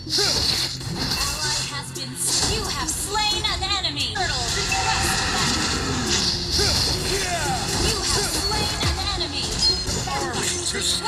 You have slain an enemy. Turtle request battle. You have slain an enemy. Request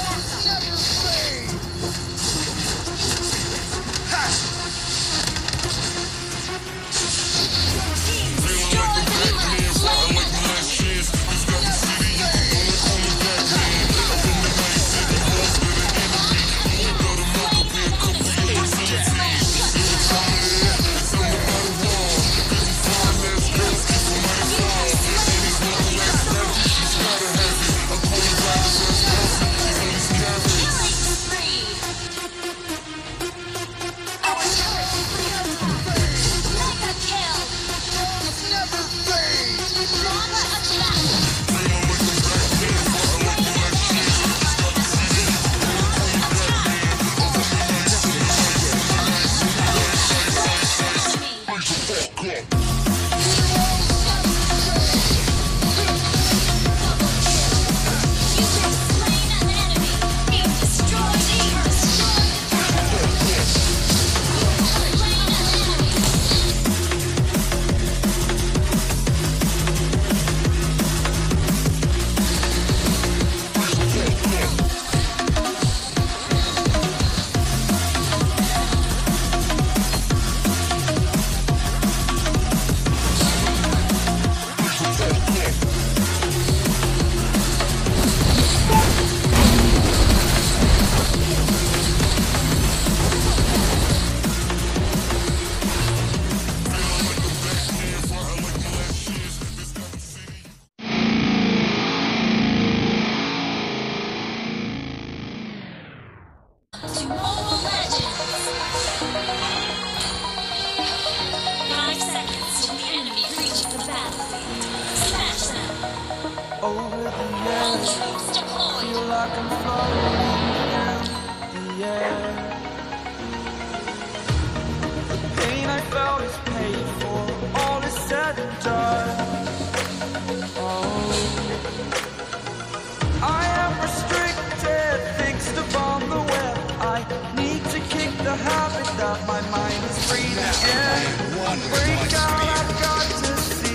to Mobile Legends. 5 seconds till the enemy reaches the battlefield. Smash them. Over the All edge, troops deployed. feel like I'm floating in the air. The pain I felt is paid for, all is said and done. Oh, I am restricted, fixed upon the web. I need to kick the habit that my mind is breathing in. Break out, I've got to see.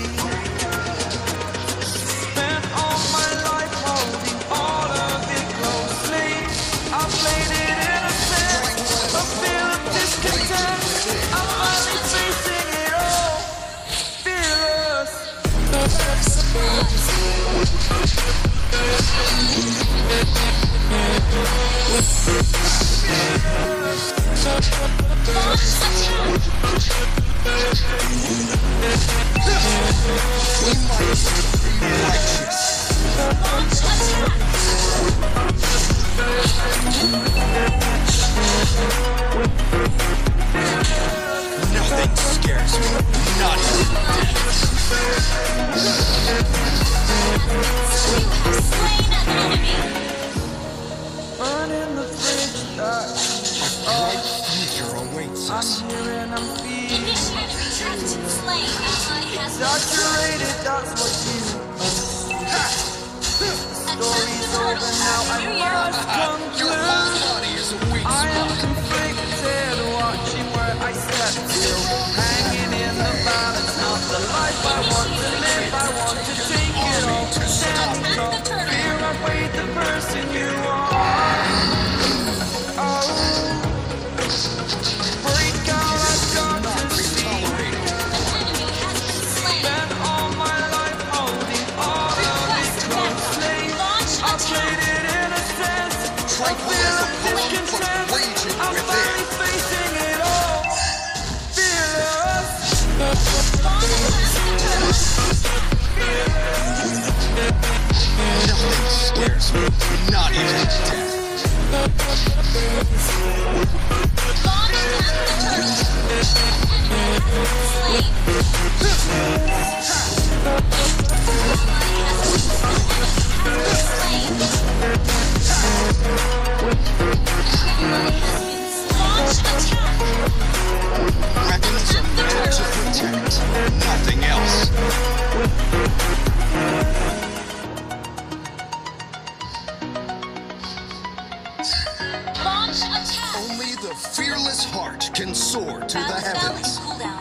Spent all my life holding all of it closely. I played it innocent, a feel of discontent. I'm finally facing it all, fearless. Nothing scares me, not even death. You have slain an enemy. Burning the fridge that A bright future awaits I'm us. here and I'm feeling Enemy has been slain. Ally has been saturated, that's what you story's over now, I must Your conclude. whole body is a weak I am spot. conflicted, watching where I step still, hanging in the balance, not the life I want to live. I want to take it all, standing tall, fear I weighed the person you are. Oh, break out, I've got to see. Tolerated. An enemy has been slain. Spent all my life holding all of it closely. I played it innocent, a feel of discontent. I'm finally facing it all, fearless. Nothing scares me, not even death. Weapons are meant to protect, nothing else. Launch Launch attack. Only the fearless heart can soar to the heavens. Cooldown.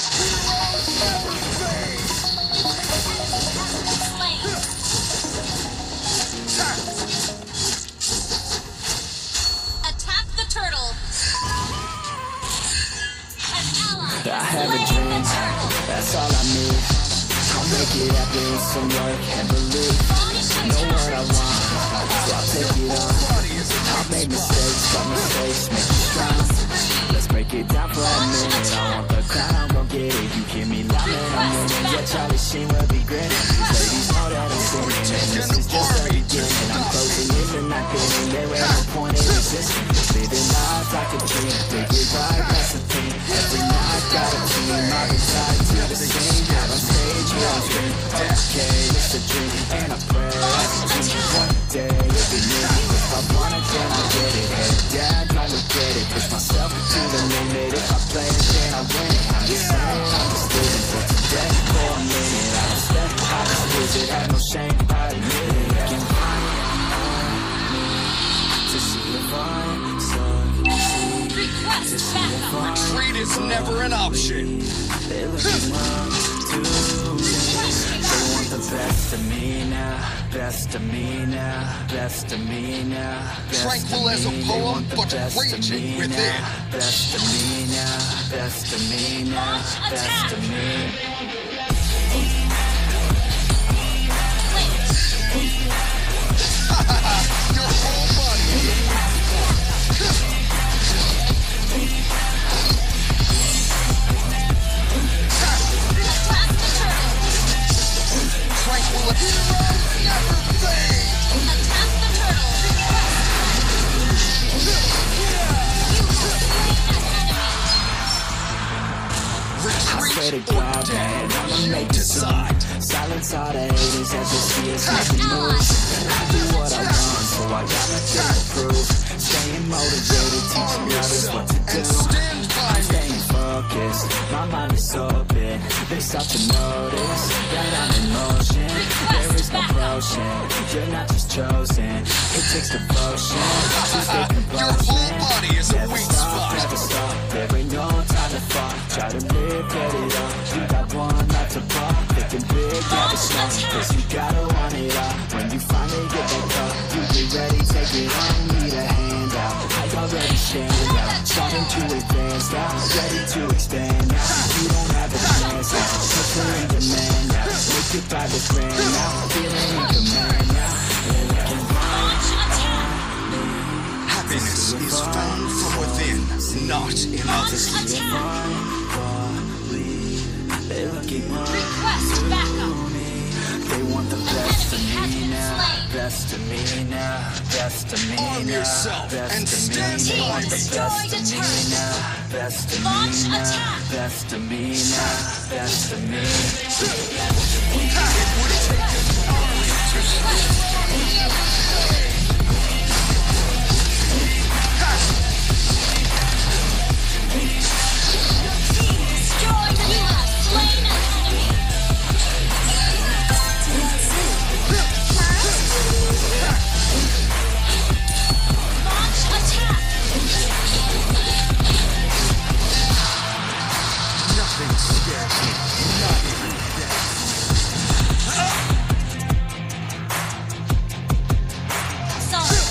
Attack the turtle. An ally. I have a dream, that's all I need. I'll make it happen with some work and believe. Know what I want, so I'll take it on. I've made mistakes, but mistakes make me strong. Let's break it down for a minute. I want the crown, I'm gon' get it. You hear me loud and I'm winning. Yeah, Charlie Sheen will be grinning. These ladies know that I'm sinning, and this is just the beginning. I'm closing in the night, getting there with no point in existing. Living life like a dream, make it right, that's the thing. Every night, got a team, I've been tied to the scene. Out on stage, yeah, I'm free. Okay, it's a dream, and I pray one day it'll be me. If I want it, then I'll get it. Head down, trying to get it. Push myself to the limit. If I play it, then I win it. I'm just saying, I'm just living for today. For a minute, I respect, I just visit. Have no shame, I admit it. You can find me to see if I succeed. Request backup. Retreat is never an option. They looking up to me. They want the best of me now, best of me now, best of me now. Tranquil as a poem, but raging within. Best of me now, best of me now, best of me. Your whole Tranquil heroes never fade. Attack the turtle. I swear to Retreat or God, man, dead, I'ma you make it decide. Silence all the haters as they see us making moves. I do what I want, so I got nothing to prove. Staying motivated, teaching others what to do. And stand by me. Staying focused, my mind is open. They start to notice that I'm in motion. There is no potion, you're not just chosen. It takes devotion to stay composed. Your whole body is a Never weak stop, spot. never stop. There ain't no time to fall. Try to live, get it on. You got one life to pop. Thinking big, never small. Cause you gotta want it all. When you finally get that call, you get ready, take it on. Need a hand out. I already stand out. Starting to advance now. Ready to expand now. You don't have a chance now. Put in demand now. Make it by the grand now. Feeling in command now. Happiness is found from within, not in others. They looking up Request backup. They want the best of Enemy me has been now, slain. best of me now, best of me Arm now, yourself best and of me stand now, by me. best Destroyed a of me turret. now, best of Launch me now, attack. best of me now, best of me. It would take an army to Destroyed. You have slain an enemy. Launch attack. nothing scares me. Not even death. Sorry.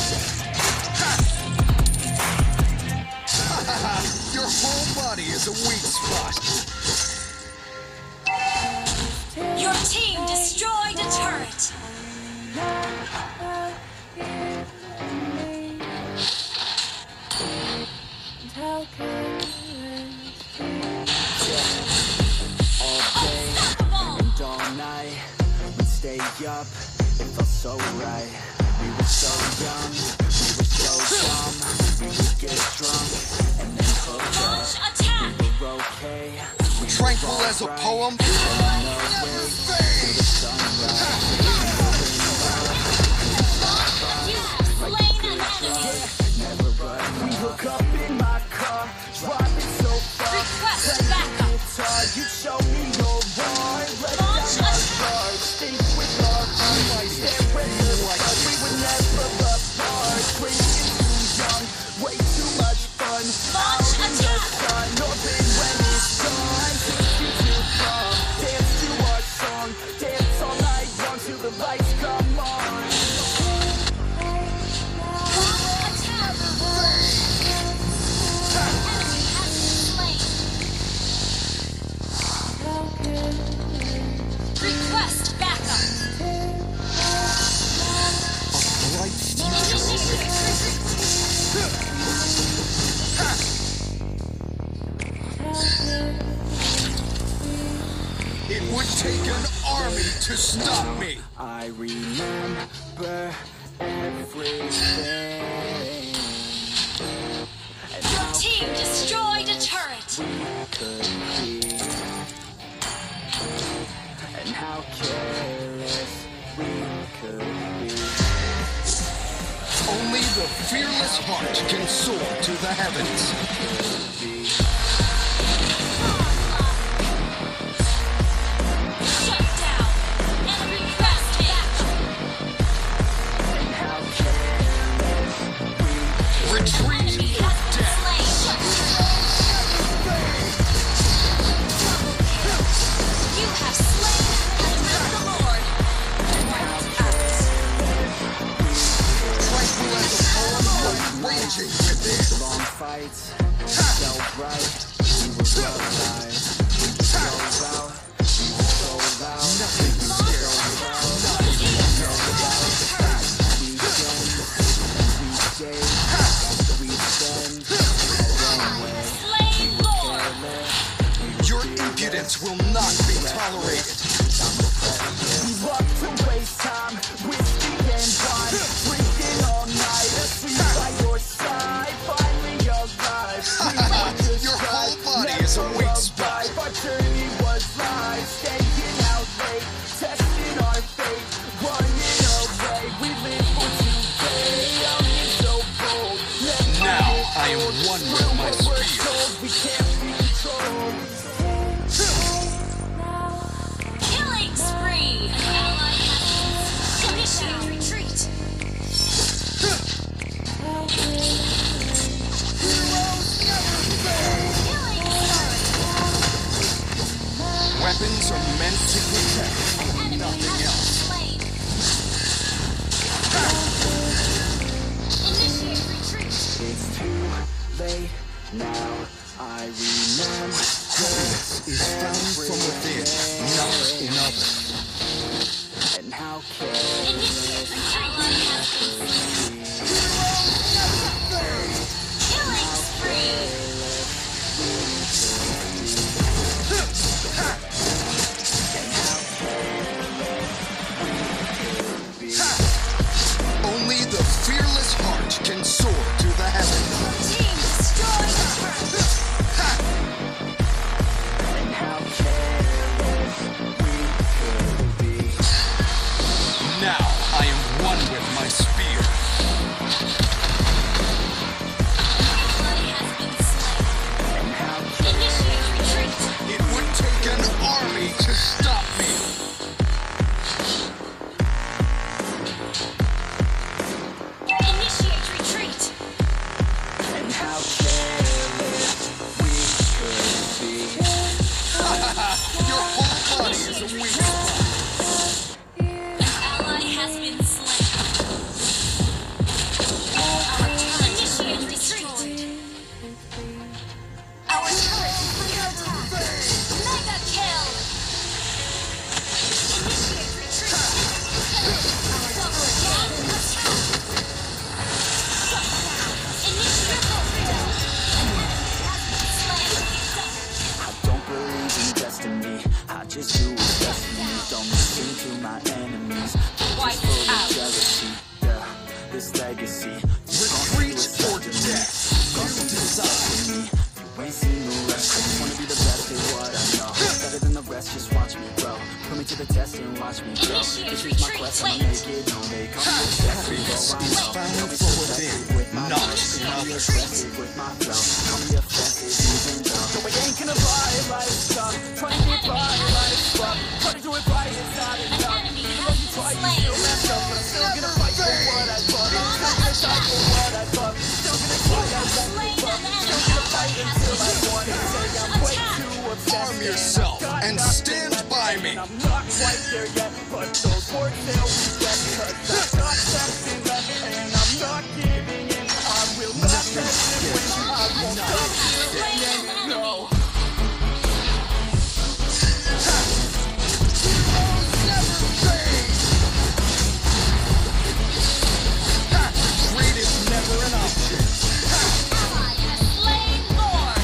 Your whole body is a weak spot. Your team destroyed a turret. All day and all night, we'd stay up, it felt so right. We were so young, we were so dumb, we would get drunk and then hook up. Launch attack. We were okay, we were Tranquil all as a right. poem, On the never way to fade. the sunrise. You have slain an enemy. Never run. We hook up in my car, driving so far. Request backup. Guitar, you show me your heart. Let Launch down our attack. guards. Think with our hearts. Stand with us. We were never apart. Crazy and too young. Way too to stop me. I remember everything. And Your how team destroyed a turret. we could be. And how careless we could be. Only the fearless heart can soar to the heavens. Shut down. Enemy breastplate. And how careless we Retreat Enemy or has been death. slain. You have slain Elder the Lord. Tranquil as a poem was raging within. long fights, so bright, we were so alive, we were so loud, we were so loud, Nothing scares me. we send Slain Lord. Your impudence will not be tolerated. we love to waste time, whiskey and wine, drinking all night, asleep by your side, finally alive, we were just Your whole right, body is a weak spot. alive. Our journey was live, staying out late, testing our fate, running away. We live for today, young and so bold. Never Now get I am old. one with We're my what we're spear. told, we can't be controlled. Killing spree. An ally has initiate retreat. Killing Weapons are meant to protect, enemy nothing has else. been slain. Initiate retreat. It's too late now. I remember Happiness is found from within, not in others. and how careless Initiate ally has been slain. Killing spree. Only the fearless heart can soar to the heavens. Team destroyed a turret. and how careless we could be. Now I am one with my spear. Ally has been slain. And how Initiate retreat. It would take an army to stop me. Initiate retreat. and how careless we could be. Your whole body is a weak spot. An ally has been slain. Our turret initiate retreat. Our turret is under attack. Mega kill. Initiate retreat. Double kill. Attack. Shut down. Initiate kill. An enemy has been slain. I don't believe in destiny. I just do what's best for me. Don't listen to my enemies. Wipe Full of out. jealousy. Yeah, this legacy. Retreat or death. You decide. Me. You ain't seen the rest. I just wanna be the best at what I know. Better than the rest, just watch me grow. Put me to the test and watch me grow. Initiate This is my retreat. quest, Wait. I'ma make it known. They call me Happiness is found from within, not in others. with my flow. Call me offensive, even though. So I ain't gonna buy life's stuff. Trying to get by life's stuff. Try to do it right, it's not An enough. enemy has been slain. Messed up, but I'm still gonna fight for what I love. Still gonna fight for what I love. Still gonna try You have to slain an enemy. fight until I want it. Say I'm way Attack. too obsessed. Arm yourself and stand by me. I'm not quite there yet, but those words they'll regret. Cause I've got something left and I'm not giving in. I will not let it win. I won't stop Slain an enemy. no. Greed is never an option. Ally has slain Lord.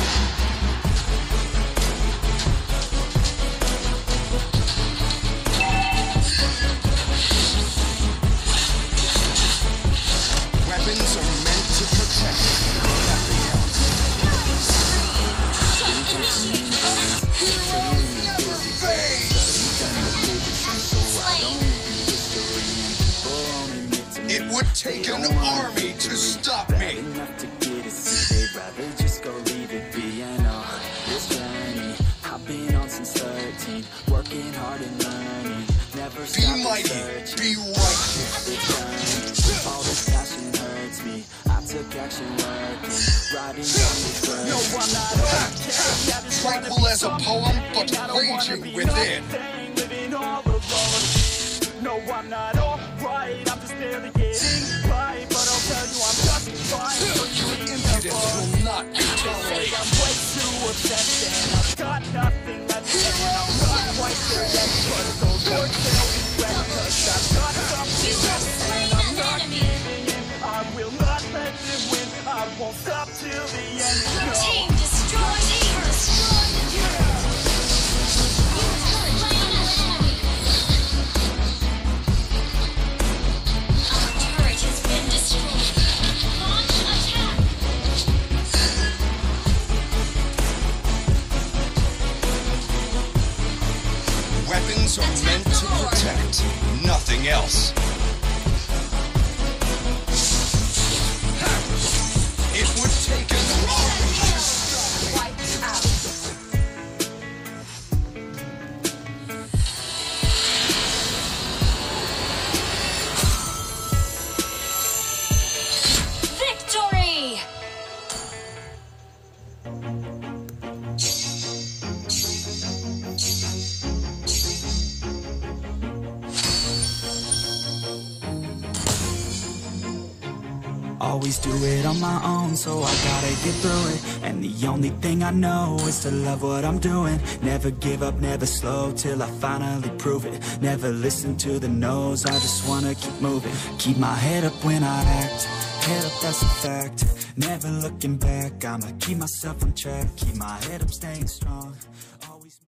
army to stop me. Enough to get it, see, they'd rather just go leave it be. And on this journey I've been on since 13, working hard and learning, never Be stopping mighty, searching. be righteous. All this passion hurts me. I took action working, writing down these words. No, I'm not okay. Tranquil as a poem, but raging within. Living all alone. No, I'm not alright. I'm just barely getting by. But I'll tell you, I'm just fine. Impudence will not be tolerated. I'm way too obsessed and I've got nothing left. And I'm not quite there yet. But those words will be wet. 'Cause I've got something You have left. slain And I'm an not enemy. giving in. I will not let them win. I won't stop till the end. Your No. team destroyed the turret. You have slain an enemy. Our turret has been destroyed. Launch attack. Weapons are meant to protect, nothing else. It would take an army to stop me. Victory! Always do it on my own, so I gotta get through it. And the only thing I know is to love what I'm doing. Never give up, never slow, till I finally prove it. Never listen to the no's, I just wanna keep moving. Keep my head up when I act, head up, that's a fact. Never looking back, I'ma keep myself on track. Keep my head up, staying strong.